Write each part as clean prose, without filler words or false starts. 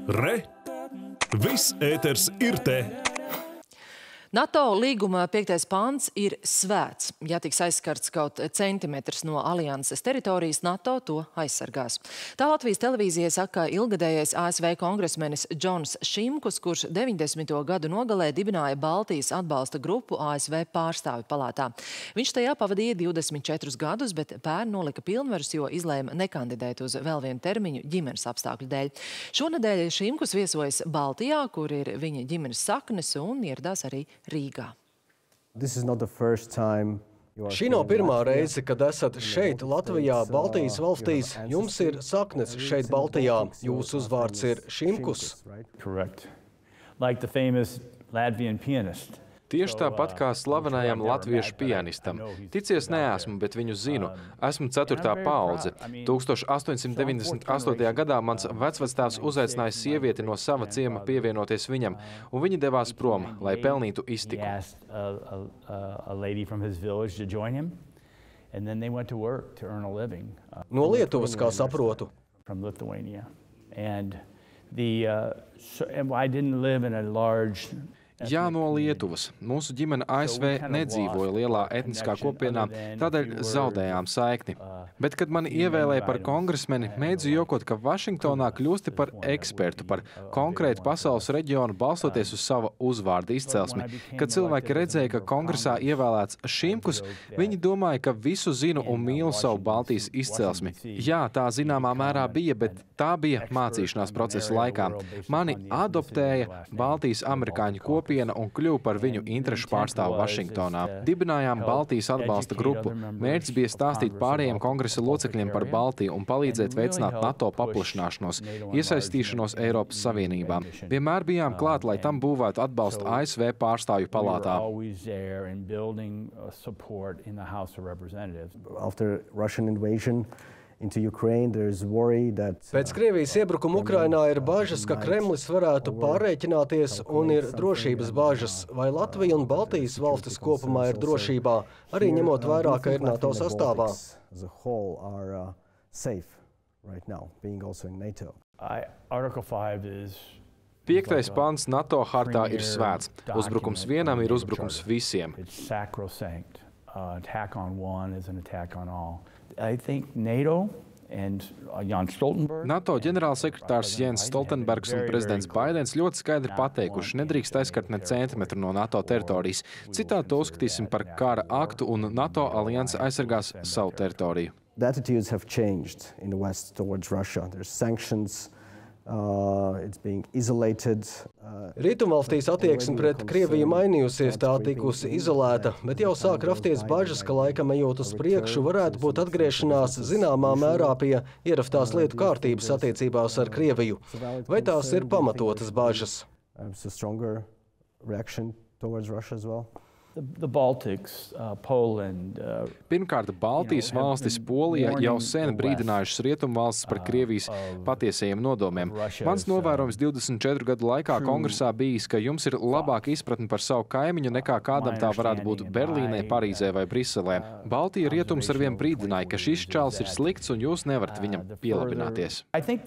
Re! Viss ēters ir te! NATO līguma 5. pants ir svēts. Ja tiks aizskarts kaut centimetrs no alianses teritorijas, NATO to aizsargās. Tā Latvijas televīzijai saka ilgadējais ASV kongresmenis Džons Šimkus, kurš 90. gadu nogalē dibināja Baltijas atbalsta grupu ASV pārstāvju palātā. Viņš tajā pavadīja 24 gadus, bet pērn nolika pilnvarus, jo izlēma nekandidēt uz vēl vienu termiņu ģimenes apstākļu dēļ. Šonedēļ Šimkus viesojas Baltijā, kur ir viņa ģimenes saknes, un ieradās arī Rīgā. Šī nav pirmā reize, kad esat šeit, Latvijā, Baltijas valstīs. Jums ir saknes šeit, Baltijā. Jūsu uzvārds ir Šimkus. Tieši tāpat kā slavenajam latviešu pianistam. Ticies neesmu, bet viņu zinu. Esmu 4. paudze. 1898. gadā mans vecvectēvs uzaicināja sievieti no sava ciema pievienoties viņam, un viņi devās prom, lai pelnītu iztiku. No Lietuvas, kā saprotu. Jā, no Lietuvas. Mūsu ģimene ASV nedzīvoja lielā etniskā kopienā, tādēļ zaudējām saikni. Bet, kad mani ievēlēja par kongresmeni, mēdzu jokot, ka Vašingtonā kļūsti par ekspertu, par konkrētu pasaules reģionu, balstoties uz sava uzvārda izcelsmi. Kad cilvēki redzēja, ka kongresā ievēlēts Šimkus, viņi domāja, ka visu zinu un mīlu savu Baltijas izcelsmi. Jā, tā zināmā mērā bija, bet tā bija mācīšanās procesa laikā. Mani adoptēja Baltijas amerikāņu kopiena un kļuva par viņu interešu pārstāvu Vašingtonā. Dibinājām Baltijas atbalsta grupu. Mērķis bija stāstīt pārējiem kongresa locekļiem par Baltiju un palīdzēt veicināt NATO paplašināšanos, iesaistīšanos Eiropas Savienībā. Vienmēr bijām klāt, lai tam būvētu atbalstu ASV pārstāvju palātā. Pēc Krievijas iebrukuma Ukrainā ir bažas, ka Kremlis varētu pārrēķināties un ir drošības bažas. Vai Latvija un Baltijas valstis kopumā ir drošībā, arī ņemot vērā, ka ir NATO sastāvā? Piektais pants NATO hartā ir svēts. Uzbrukums vienam ir uzbrukums visiem. NATO ģenerālsekretārs Jens Stoltenbergs un prezidents Baidens ļoti skaidri pateikuši, nedrīkst aizskart ne centimetru no NATO teritorijas. Citādi to uzskatīsim par kara aktu un NATO alianse aizsargās savu teritoriju. Rietumvalstīs attieksme pret Krieviju mainījusies, tā tikusi izolēta, bet jau sāk rasties bažas, ka laikam ejot uz priekšu varētu būt atgriešanās zināmā mērā pie ieraftās lietu kārtības attiecībās ar Krieviju. Vai tās ir pamatotas bažas? Pirmkārt, Baltijas valstis, Polija jau sen brīdinājušas rietumvalstis par Krievijas patiesajiem nodomiem. Mans novērojums 24 gadu laikā kongresā bijis, ka jums ir labāka izpratne par savu kaimiņu nekā kādam tā varētu būt Berlīnē, Parīzē vai Briselē. Baltija rietums arvien brīdināja, ka šis čalis ir slikts un jūs nevarat viņam pielabināties.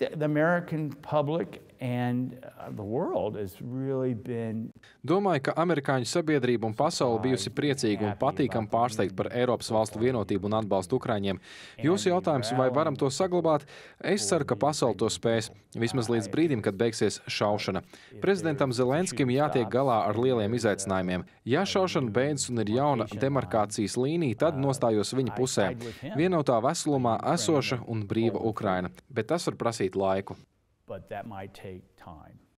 Domāju, ka amerikāņu sabiedrība un pasaule bijusi priecīga un patīkam pārsteigt par Eiropas valstu vienotību un atbalstu Ukraiņiem. Jūsu jautājums, vai varam to saglabāt? Es ceru, ka pasaule to spēs, vismaz līdz brīdim, kad beigsies šaušana. Prezidentam Zelenskim jātiek galā ar lieliem izaicinājumiem. Ja šaušana beidzas un ir jauna demarkācijas līnija, tad nostājos viņa pusē. Vienotā veselumā esoša un brīva Ukraina, bet tas var prasīt laiku. But that might take time.